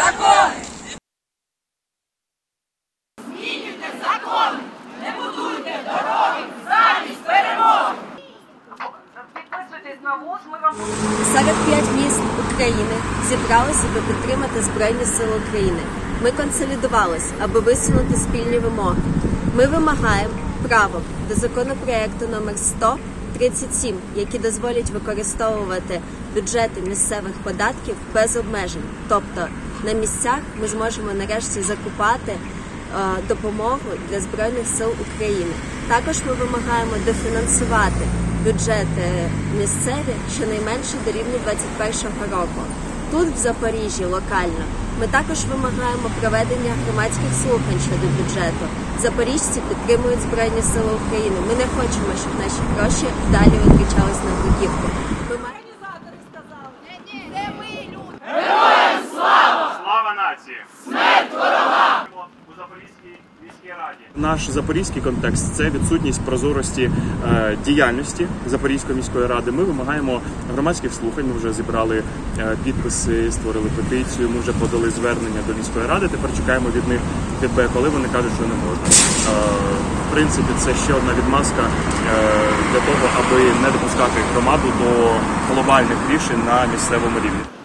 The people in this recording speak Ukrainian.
закони! Змінюйте закони! Не будуйте дороги замість перемоги! Підписуйтесь на ВОЗ, ми вам... 45 міст України зібралися, аби підтримати Збройні Сили України. Ми консолідувалися, аби висунути спільні вимоги. Ми вимагаємо правок до законопроекту номер 137, які дозволять використовувати бюджети місцевих податків без обмежень. Тобто на місцях ми зможемо нарешті закупати допомогу для Збройних сил України. Також ми вимагаємо дофінансувати бюджети місцеві щонайменше до рівня 2021 року. Тут, в Запоріжжі, локально, ми також вимагаємо проведення громадських слухань щодо бюджету. Запоріжці підтримують Збройні Сили України. Ми не хочемо, щоб наші гроші далі витрачались на бруківку. Організатори сказали, де ми, люди! Героям слава! Слава нації! Смерть ворога! У Запорізькій міській раді. Наш запорізький контекст – це відсутність прозорості діяльності Запорізької міської ради. Ми вимагаємо громадських слухань, ми вже зібрали підписи, створили петицію, ми вже подали звернення до міської ради, тепер чекаємо від них фідбек, коли вони кажуть, що не можна. В принципі, це ще одна відмазка для того, аби не допускати громаду до глобальних рішень на місцевому рівні.